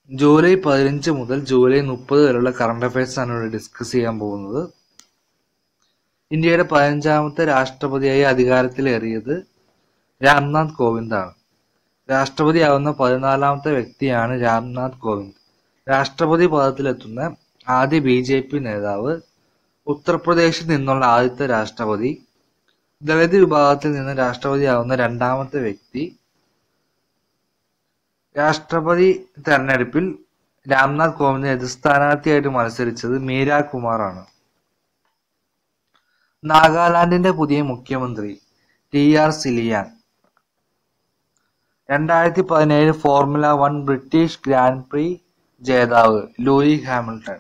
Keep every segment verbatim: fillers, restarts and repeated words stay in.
July പതിനഞ്ച് മുതൽ July മുപ്പത് വരെയുള്ള കറണ്ട് അഫയേഴ്സ് ആണ് ഇവിടെ ഡിസ്കസ് ചെയ്യാൻ പോകുന്നത്. ഇന്ത്യയുടെ പതിനഞ്ചാമത്തെ രാഷ്ട്രപതിയായി അധികാരത്തിലേറിയത് രാംനാഥ് കോവിന്ദാണ്. രാഷ്ട്രപതിയാവുന്ന പതിനാലാമത്തെ വ്യക്തിയാണ് രാംനാഥ് കോവിന്ദ്. രാഷ്ട്രപതി പദത്തിലെത്തുന്ന ആദ്യ ബി ജെ പി നേതാവ്, ഉത്തർപ്രദേശിൽ നിന്നുള്ള ആദ്യത്തെ രാഷ്ട്രപതി, ദളിത് വിഭാഗത്തിൽ നിന്ന് രാഷ്ട്രപതിയാവുന്ന രണ്ടാമത്തെ വ്യക്തി. രാഷ്ട്രപതി തെരഞ്ഞെടുപ്പിൽ രാംനാഥ് കോവിന്ദിന് എതിർ സ്ഥാനാർത്ഥിയായിട്ട് മത്സരിച്ചത് മീരാ കുമാറാണ്. നാഗാലാൻഡിന്റെ പുതിയ മുഖ്യമന്ത്രി ടി ആർ സിലിയാൻ. രണ്ടായിരത്തി പതിനേഴ് ഫോർമുല വൺ ബ്രിട്ടീഷ് ഗ്രാൻഡ് പ്രി ജേതാവ് ലൂയി ഹാമിൽട്ടൺ.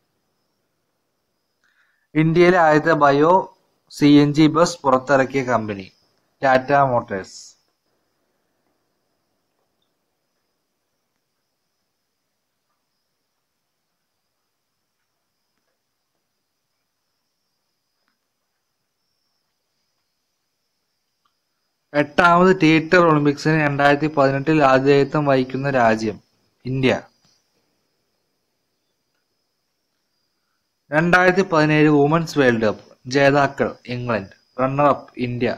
ഇന്ത്യയിലെ ആദ്യത്തെ bio C N G bus പുറത്തിറക്കിയ കമ്പനി ടാറ്റ മോട്ടോഴ്സ്. എട്ടാമത് തിയേറ്റർ ഒളിമ്പിക്സിന് രണ്ടായിരത്തി പതിനെട്ടിൽ ആതിഥേയത്വം വഹിക്കുന്ന രാജ്യം ഇന്ത്യ. രണ്ടായിരത്തി പതിനേഴ് വുമൻസ് വേൾഡ് കപ്പ് ജേതാക്കൾ ഇംഗ്ലണ്ട്, റണ്ണറപ്പ് ഇന്ത്യ.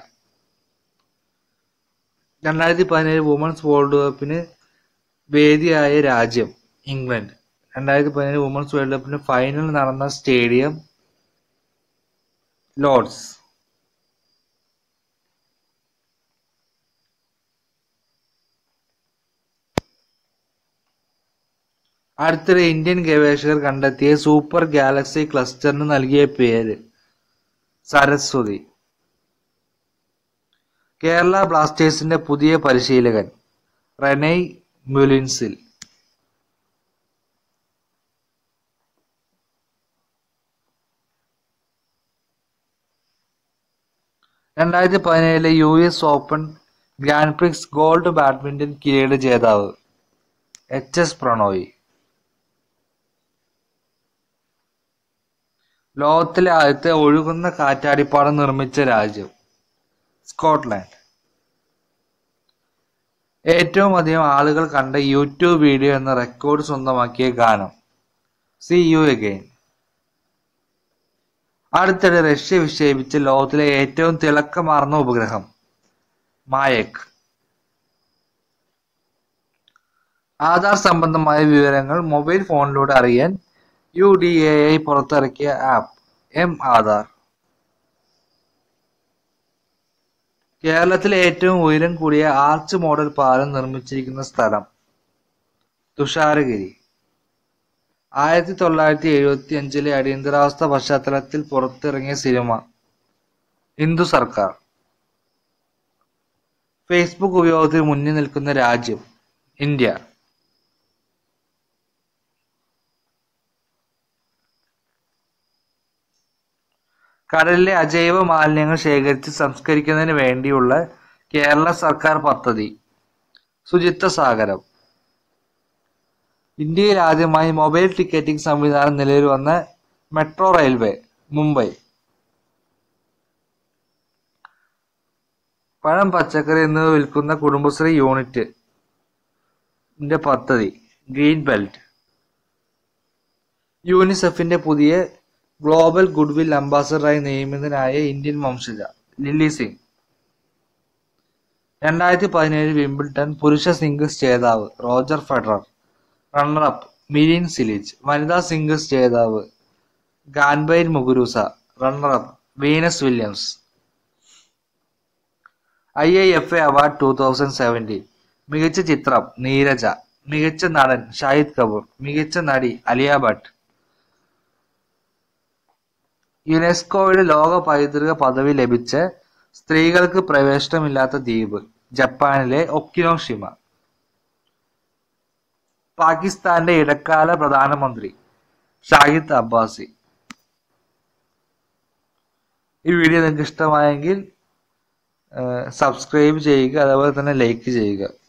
രണ്ടായിരത്തി പതിനേഴ് വുമൻസ് വേൾഡ് കപ്പിന് വേദിയായ രാജ്യം ഇംഗ്ലണ്ട്. രണ്ടായിരത്തി പതിനേഴ് വുമൻസ് വേൾഡ് കപ്പിന് ഫൈനൽ നടന്ന സ്റ്റേഡിയം ലോർഡ്സ്. അടുത്തിടെ ഇന്ത്യൻ ഗവേഷകർ കണ്ടെത്തിയ സൂപ്പർ ഗാലക്സി ക്ലസ്റ്ററിന് നൽകിയ പേര് സരസ്വതി. കേരള ബ്ലാസ്റ്റേഴ്സിന്റെ പുതിയ പരിശീലകൻ റെനയ് മുലിൻസിൽ. രണ്ടായിരത്തി പതിനേഴിലെ U S open grand prix gold badminton കിരീട ജേതാവ് എച്ച് എസ് പ്രണോയ്. ലോകത്തിലെ ആദ്യത്തെ ഒഴുകുന്ന കാറ്റാടിപ്പാടം നിർമ്മിച്ച രാജ്യം സ്കോട്ട്ലാൻഡ്. ഏറ്റവും അധികം ആളുകൾ കണ്ട യൂട്യൂബ് വീഡിയോ എന്ന റെക്കോർഡ് സ്വന്തമാക്കിയ ഗാനം സി യു അഗെയിൻ. അടുത്തിടെ റഷ്യ വിക്ഷേപിച്ച ലോകത്തിലെ ഏറ്റവും തിളക്കമാർന്ന ഉപഗ്രഹം മായക്. ആധാർ സംബന്ധമായ വിവരങ്ങൾ മൊബൈൽ ഫോണിലൂടെ അറിയാൻ യു ഡി എ ഐ പുറത്തിറക്കിയ ആപ്പ് എം ആധാർ. കേരളത്തിലെ ഏറ്റവും ഉയരം കൂടിയ ആർച്ച് മോഡൽ പാലം നിർമ്മിച്ചിരിക്കുന്ന സ്ഥലം തുഷാരഗിരി. ആയിരത്തി തൊള്ളായിരത്തി എഴുപത്തി അഞ്ചിലെ അടിയന്തരാവസ്ഥ പശ്ചാത്തലത്തിൽ പുറത്തിറങ്ങിയ സിനിമ ഹിന്ദു സർക്കാർ. ഫേസ്ബുക്ക് ഉപയോഗത്തിൽ മുന്നിൽ നിൽക്കുന്ന രാജ്യം ഇന്ത്യ. കടലിലെ അജൈവ മാലിന്യങ്ങൾ ശേഖരിച്ച് സംസ്കരിക്കുന്നതിന് വേണ്ടിയുള്ള കേരള സർക്കാർ പദ്ധതി ശുചിത്വ സാഗരം. ഇന്ത്യയിൽ ആദ്യമായി മൊബൈൽ ടിക്കറ്റിംഗ് സംവിധാനം നിലവിൽ വന്ന മെട്രോ റെയിൽവേ മുംബൈ. പഴം, പച്ചക്കറി എന്നിവ വിൽക്കുന്ന കുടുംബശ്രീ യൂണിറ്റ് പദ്ധതി ഗ്രീൻ ബെൽറ്റ്. യൂണിസെഫിന്റെ പുതിയ ഗ്ലോബൽ ഗുഡ്വിൽ അംബാസഡറായി നിയമിതനായ ഇന്ത്യൻ വംശജ ലില്ലി സിംഗ്. രണ്ടായിരത്തി പതിനേഴ് വിംബിൾട്ടൺ പുരുഷ സിംഗിൾസ് ജേതാവ് Roger Federer, runner up Marin Cilic. വനിതാ സിംഗിൾസ് ജേതാവ് Garbine Muguruza, runner up Venus Williams. I I F A award two thousand seventeen. മികച്ച ചിത്രം നീരജ, മികച്ച നടൻ ഷാഹിദ് കപൂർ, മികച്ച നടി അലിയ ഭട്ട്. യുനെസ്കോയുടെ ലോക പൈതൃക പദവി ലഭിച്ച സ്ത്രീകൾക്ക് പ്രവേശനമില്ലാത്ത ദ്വീപ് ജപ്പാനിലെ ഒക്കിനോഷിമ. പാകിസ്ഥാന്റെ ഇടക്കാല പ്രധാനമന്ത്രി ഷാഹിദ് അബ്ബാസി. ഈ വീഡിയോ നിങ്ങൾക്ക് ഇഷ്ടമായെങ്കിൽ സബ്സ്ക്രൈബ് ചെയ്യുക, അതുപോലെ തന്നെ ലൈക്ക് ചെയ്യുക.